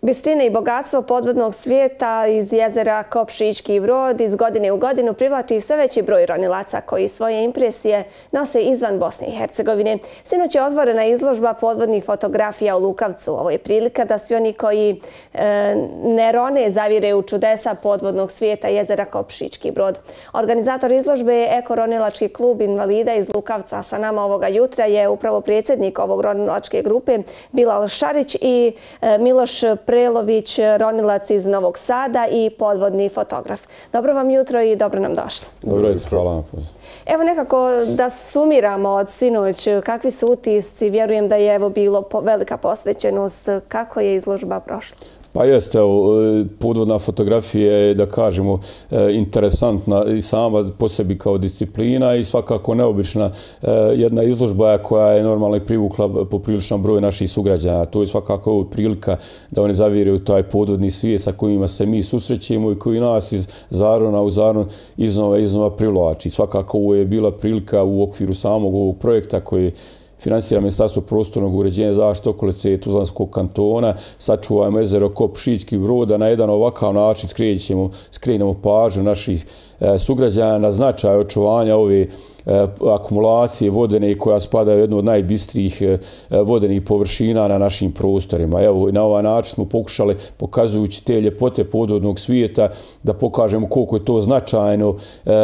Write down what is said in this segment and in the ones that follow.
Bistrine i bogatstvo podvodnog svijeta iz jezera Kopšički Brod iz godine u godinu privlači sve veći broj ronilaca koji svoje impresije nose izvan Bosne i Hercegovine. Sinoć je otvorena izložba podvodnih fotografija u Lukavcu. Ovo je prilika da svi oni koji ne rone zavire u čudesa podvodnog svijeta jezera Kopšički Brod. Organizator izložbe je Eko-ronilački klub invalida iz Lukavca. Sa nama ovoga jutra je upravo predsjednik ovog ronilačke grupe Bilal Šarić i Miloš Prelović, ronilac iz Novog Sada i podvodni fotograf. Dobro vam jutro i dobro nam došli. Dobro jutro, hvala na pozivu. Evo nekako da sumiramo od sinoć, kakvi su utisci, vjerujem da je bilo velika posvećenost, kako je izložba prošla? Pa jeste, podvodna fotografija je, da kažemo, interesantna i sama po sebi kao disciplina i svakako neobična jedna izložba koja je normalno i privukla popriličan broj naših sugrađana. To je svakako prilika da oni zaviraju taj podvodni svijet sa kojima se mi susrećemo i koji nas iz Zarona u Zaron iznova privlači. Svakako ovo je bila prilika u okviru samog ovog projekta koji finansira Ministarstvo prostornog uređenja, zaštite okolice Tuzlanskog kantona, sačuvajmo jezero Kopšički Brod, da na jedan ovakav način skrenemo pažnju naših sugrađana na značaj očuvanja ove akumulacije vodene koja spada u jednu od najbistrijih vodenih površina na našim prostorima. Evo, na ovaj način smo pokušali, pokazujući te ljepote podvodnog svijeta, da pokažemo koliko je to značajno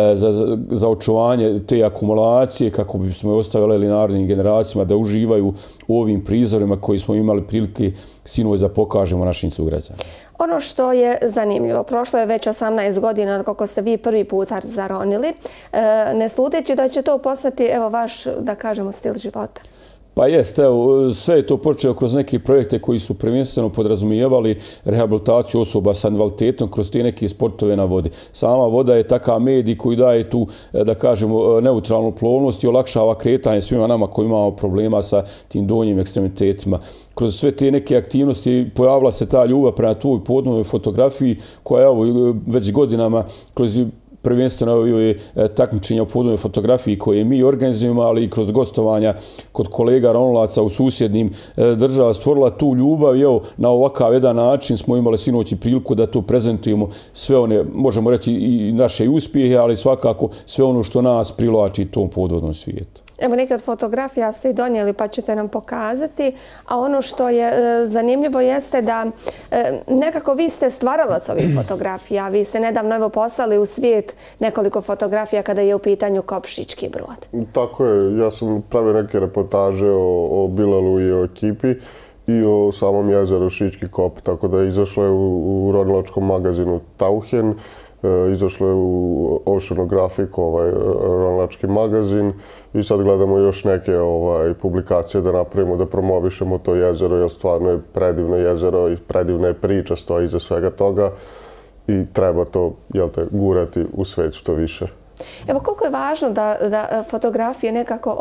za očuvanje te akumulacije, kako bismo je ostavili narodnim generacijama da uživaju u ovim prizorima koji smo imali prilike sinoć da pokažemo našim sugrađanima. Ono što je zanimljivo, prošlo je već 18 godina kako ste vi prvi put zaronili, ne sluteći da će to postati vaš, da kažemo, stil života. Pa jeste, sve je to počeo kroz neke projekte koji su prvenstveno podrazumijevali rehabilitaciju osoba sa invaliditetom kroz te neke sportove na vodi. Sama voda je takav medij koji daje tu, da kažemo, neutralnu plovnost i olakšava kretanje svima nama koji imamo problema sa tim donjim ekstremitetima. Kroz sve te neke aktivnosti pojavila se ta ljubav prema tvoj podvodnoj fotografiji koja je već godinama kroz prvenstveno je takmičenja u podvodnoj fotografiji koje mi organizujemo, ali i kroz gostovanja kod kolega ronilaca u susjednim država stvorila tu ljubav i na ovakav jedan način smo imali sinoć i priliku da to prezentujemo sve one, možemo reći i naše uspjehe, ali svakako sve ono što nas privlači tom podvodnom svijetu. Evo neke od fotografija ste i donijeli pa ćete nam pokazati, a ono što je zanimljivo jeste da nekako vi ste stvaralac ovih fotografija. Vi ste nedavno poslali u svijet nekoliko fotografija kada je u pitanju Kopšički Brod. Tako je, ja sam pravio neke reportaže o Bilalu i o ekipi i o samom jezeru Šički Kop, tako da je izašlo je u ronilačkom magazinu Tauhen, izašlo je u Oceanographic, ronilački magazin, i sad gledamo još neke publikacije da napravimo, da promovišemo to jezero, jer stvarno je predivno jezero i predivna je priča stoji iza svega toga i treba to gurati u svijet što više. Evo koliko je važno da fotografije nekako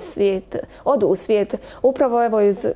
odu u svijet, upravo iz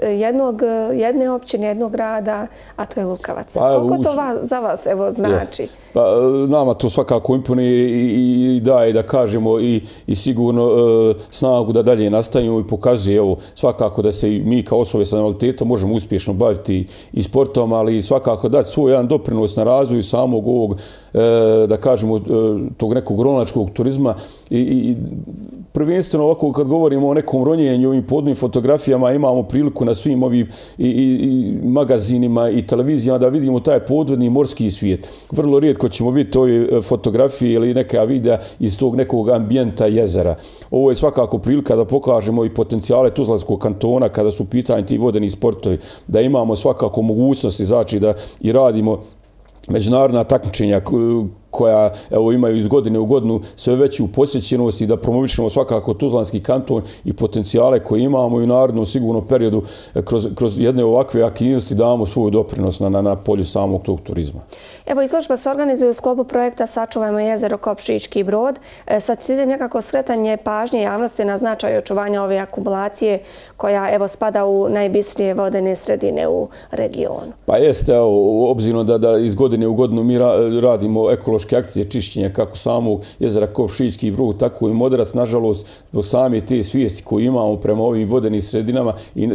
jedne općine, jednog grada, a to je Lukavac. Koliko to za vas znači? Pa, nama to svakako imponuje i daje, da kažemo, i sigurno snagu da dalje nastavimo i pokazuje svakako da se mi kao osobe sa invaliditetom možemo uspješno baviti i sportom, ali svakako dati svoj jedan doprinos na razvoju samog ovog, da kažemo, tog nekog ronilačkog turizma i prvenstveno ovako kad govorimo o nekom ronjenju ovim podvodnim fotografijama imamo priliku na svim ovim i magazinima i televizijama da vidimo taj podvodni morski svijet. Vrlo rijetko ćemo vidjeti ove fotografije ili neka videa iz tog nekog ambijenta jezera. Ovo je svakako prilika da pokažemo i potencijale Tuzlanskog kantona kada su u pitanju ti vodeni sportovi, da imamo svakako mogućnosti, znači da i radimo međunarodna takmičenja koja imaju iz godine u godinu sve veću posjećenost i da promovišemo svakako Tuzlanski kanton i potencijale koje imamo i u narednom sigurnom periodu kroz jedne ovakve aktivnosti damo svoj doprinos na polju samog tog turizma. Evo, izložba se organizuje u sklopu projekta Sačuvajmo jezero Kopšički Brod sa ciljem nekako skretanje pažnje javnosti na značaj očuvanja ove akumulacije koja spada u najbistrije vodene sredine u regionu. Pa jeste, obzirom da iz godine u godinu mi radimo ekološke akcije čišćenja kako samog jezera Kopšički Brod, tako i Moderac, nažalost, zbog same te svijesti koju imamo prema ovim vodenim sredinama i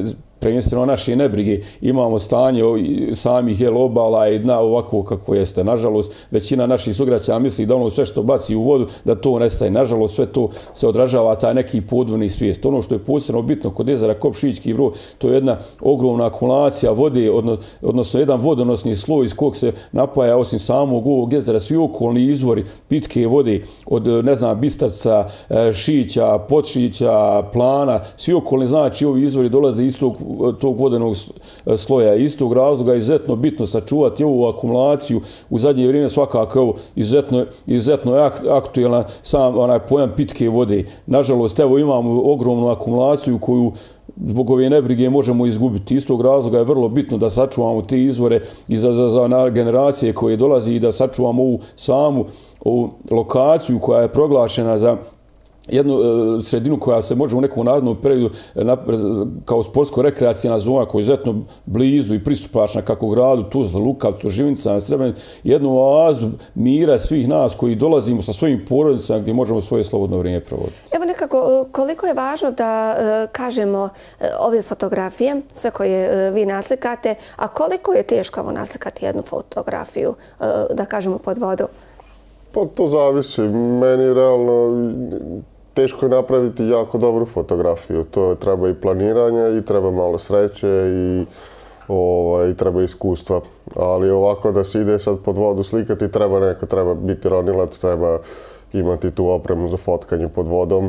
prvenstveno naše nebrige, imamo stanje samih obala i dna ovako kako jeste. Nažalost, većina naših sugrađana misli da ono sve što baci u vodu, da to nestaje. Nažalost, sve to se odražava taj neki podvodni svijest. Ono što je posebno bitno kod jezera Koп Šiljski Brod, to je jedna ogromna akumulacija vode, odnosno jedan vodonosni sloj iz kojeg se napaja osim samog ovog jezera svi okolni izvori pitke vode od, ne znam, Bistarca, Šića, Podšića, Plana, svi okolni, znači ovi izvori dolaze iz tog vodenog sloja. Iz tog razloga je izuzetno bitno sačuvati ovu akumulaciju. U zadnje vrijeme svakako izuzetno je aktuelna sam onaj pojam pitke vode. Nažalost, evo imamo ogromnu akumulaciju koju zbog ove nebrige možemo izgubiti. Iz tog razloga je vrlo bitno da sačuvamo te izvore i za generacije koje dolazi i da sačuvamo ovu samu lokaciju koja je proglašena za jednu sredinu koja se može u nekom narednom periodu kao sportsko-rekreacijna zona koja je izuzetno blizu i pristupačna kako gradu Tuzla, Lukavcu, Živinica, Srebrenici, jednu oazu mira svih nas koji dolazimo sa svojim porodicama gdje možemo svoje slobodno vrijeme provoditi. Evo nekako, koliko je važno da kažemo ove fotografije, sve koje vi naslikate, a koliko je teško naslikati jednu fotografiju, da kažemo, pod vodom? Pa to zavisi. Meni realno teško je napraviti jako dobru fotografiju. To treba i planiranja i treba malo sreće i treba iskustva. Ali ovako da se ide sad pod vodu slikati, treba biti ronilac, treba imati tu opremu za fotkanje pod vodom.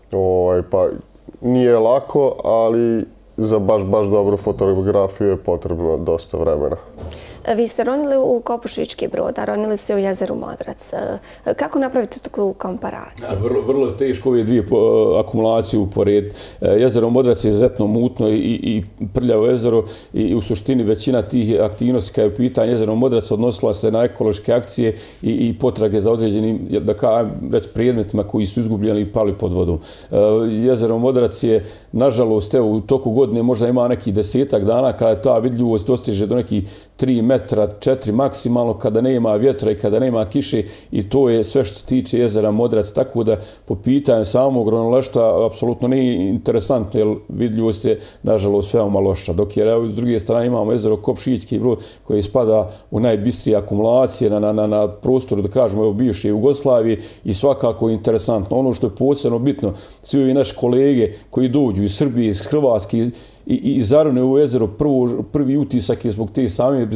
Pa nije lako, ali za baš dobru fotografiju je potrebno dosta vremena. Vi ste ronili u Kopu Šiljski Brod, a ronili ste u jezeru Modrac. Kako napraviti tu komparaciju? Vrlo teško ove dvije akumulacije uporediti. Jezero Modrac je izuzetno mutno i prljavo jezero i u suštini većina tih aktivnosti kada je u pitanju jezero Modrac odnosila se na ekološke akcije i potrage za određenim, da kažem, predmetima koji su izgubljeni i pali pod vodom. Jezero Modrac je, nažalost, u toku godine možda ima nekih 10-ak dana kada ta vidljivost dostiže do nekih 3 metra, 4 maksimalno, kada nema vjetra i kada nema kiše, i to je sve što se tiče jezera Modrac, tako da po pitanju samog ronilaštva apsolutno nije interesantno, jer vidljivost je nažalost veoma loša. Dok je s druge strane imamo jezero Koп Šiljski Brod koji spada u najbistrije akumulacije na prostoru, da kažemo, bivše Jugoslavije, i svakako interesantno. Ono što je posebno bitno, svi ovi naši kolege koji dođu iz Srbije, iz Hrvatske i zarone u jezero, prvi utisak je zbog te same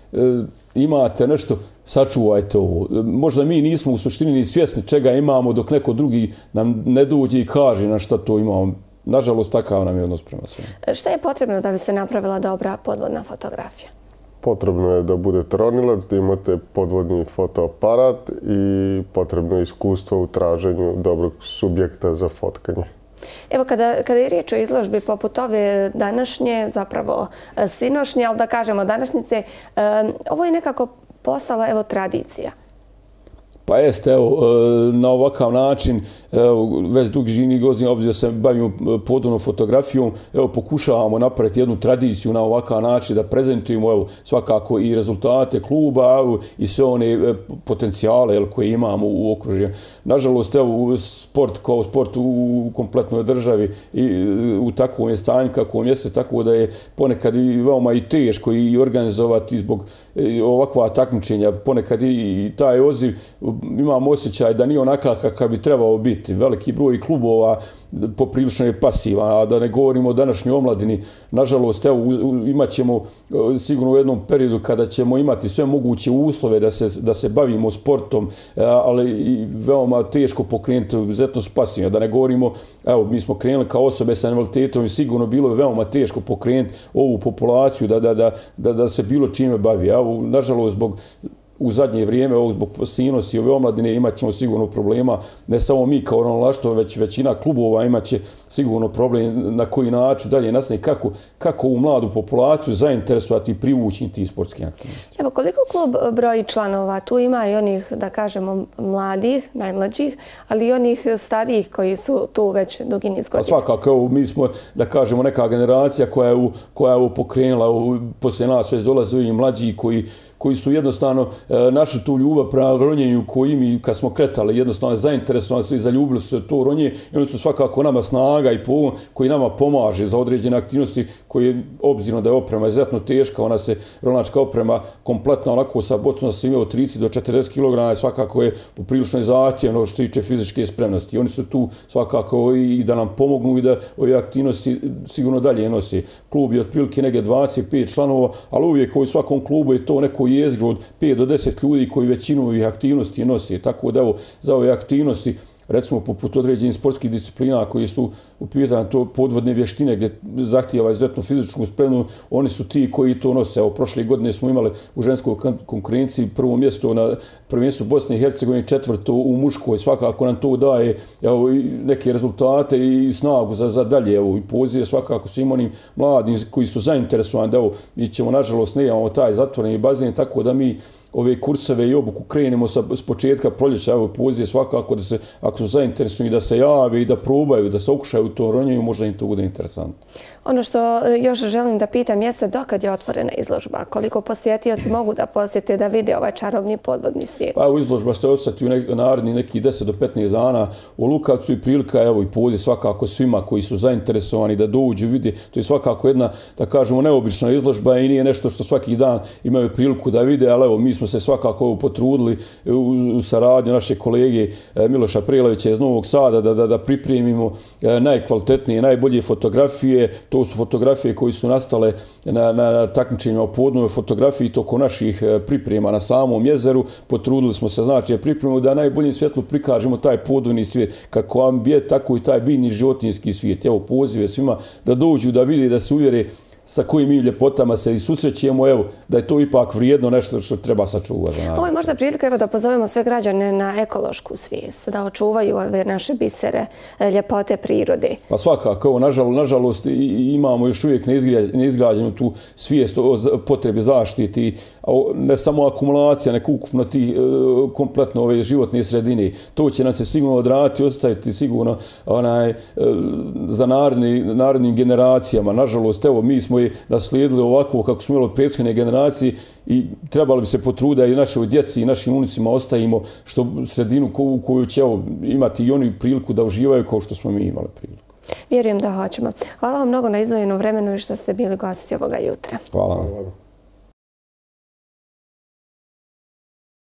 imate nešto, sačuvajte ovo. Možda mi nismo u suštini ni svjesni čega imamo dok neko drugi nam ne dođe i kaže na šta to imamo. Nažalost, takav nam je odnos prema svemu. Šta je potrebno da bi se napravila dobra podvodna fotografija? Potrebno je da budete ronilac, da imate podvodni fotoaparat i potrebno je iskustvo u traženju dobrog subjekta za fotkanje. Evo, kada je riječ o izložbi poput ove današnje, zapravo sinošnje, ali da kažemo današnjice, ovo je nekako postala, evo, tradicija. Pa jeste, evo, na ovakav način, već dugi godina, obzirom da se bavimo podvodnom fotografijom, evo, pokušavamo napraviti jednu tradiciju na ovakav način, da prezentujemo, evo, svakako i rezultate kluba, evo, i sve one potencijale koje imamo u okružju. Nažalost, evo, sport kao sport u kompletnoj državi i u takvom je stanju kakvom jeste, tako da je ponekad i veoma i teško i organizovati zbog ovakva takmičenja. Ponekad i taj odziv, imam osjećaj da nije onakav kakav bi trebao biti. Veliki broj klubova poprilično je pasivan, a da ne govorimo o današnjoj omladini. Nažalost, evo, imat ćemo sigurno u jednom periodu kada ćemo imati sve moguće uslove da se bavimo sportom, ali i veoma teško pokrenuti, izuzetno su pasivni. Da ne govorimo, evo, mi smo krenuli kao osobe sa invaliditetom i sigurno bilo je veoma teško pokrenuti ovu populaciju da se bilo čime bavi. Evo, nažalost, u zadnje vrijeme, zbog pasivnosti ove omladine, imat ćemo sigurno problema. Ne samo mi kao ronilaštvo, već većina klubova imat će sigurno problem na koji način dalje nastaviti, kako u mladu populaciju zainteresovati i privući ti sportski aktivnosti. Evo, koliko klub broji članova? Tu ima i onih, da kažemo, mladih, najmlađih, ali i onih starijih koji su tu već dugi niz godina. Svakako, evo, mi smo, da kažemo, neka generacija koja je pokrenula, poslije nas već dolaze i mlađi koji koji su jednostavno našli tu ljubav prema ronjenju koji mi kad smo kretali jednostavno zainteresovani su i zaljubili su se to ronje i oni su svakako nama snaga i pogon koji nama pomaže za određene aktivnosti koje obzirom da je oprema izuzetno teška, ona se ronilačka oprema kompletno onako sa bocom se imao 30 do 40 kg, svakako je poprilično zahtjevno što se tiče fizičke spremnosti. Oni su tu svakako i da nam pomognu i da ove aktivnosti sigurno dalje nosi. Klub je otprilike negdje 25 članova, ali uvijek u svakom klubu je to neko jezgro od 5 do 10 ljudi koji većinu ovih aktivnosti nosi. Tako da evo, za ove aktivnosti recimo poput određenih sportskih disciplina koji su u pitanju to podvodne vještine gdje zahtijeva izuzetnu fizičku spremnu, oni su ti koji to nose. Evo, prošle godine smo imali u ženskoj konkurenciji prvo mjesto na prvenstvu Bosne i Hercegovine, četvrto u muškoj. Svakako nam to daje evo, neke rezultate i snagu za dalje. Evo, i pozive svakako svim onim mladim koji su zainteresovani da evo, mi ćemo nažalost ne imamo taj zatvoreni bazen, tako da mi ove kurseve i obuku krenemo s početka proljeća, evo poziv svakako da se, ako su zainteresovani, da se jave i da probaju, da se okušaju u to ronjenju, možda im to bude interesantno. Ono što još želim da pitam jeste dokad je otvorena izložba? Koliko posjetioci mogu da posjete da vide ovaj čarobni podvodni svijet? Pa evo izložba ste ostati u naredni nekih 10 do 15 dana u Lukavcu i prilika, evo i poziv svakako svima koji su zainteresovani da dođu, vide. To je svakako jedna, da kažemo, neobična izložba i nije nešto što svaki dan imaju priliku da vide, ali evo mi smo se svakako potrudili u saradnju naše kolege Miloša Prelevića iz Novog Sada da pripremimo najkvalitetnije, najbolje fotografije. To su fotografije koje su nastale na takmičenjima o podvodnoj fotografiji toko naših priprema na samom jezeru. Potrudili smo se, znači, pripremimo da najboljem svjetlu prikažemo taj podvodni svijet, kako ambijent, tako i taj biljni životinjski svijet. Evo, pozive svima da dođu, da vide, da se uvjere sa kojim mi ljepotama se i susrećemo, evo, da je to ipak vrijedno nešto što treba sačuvati. Ovo je možda prilika evo, da pozovemo sve građane na ekološku svijest, da očuvaju ove naše bisere, ljepote prirode. Pa svakako, evo, nažalost, imamo još uvijek neizgrađenu tu svijest o potrebi zaštiti, ne samo akumulacija, nek ukupno ti kompletno ove životne sredine. To će nam se sigurno odraditi, ostaviti sigurno za narednim generacijama. Nažalost, evo, mi smo je naslijedili ovako kako smo imali od prethodne generacije i trebali bi se potruditi i našoj djeci i našim unicima ostavimo što sredinu u koju će imati i oni priliku da uživaju kao što smo mi imali priliku. Vjerujem da hoćemo. Hvala vam mnogo na izdvojenom vremenu i što ste bili gosti ovoga jutra. Hvala vam.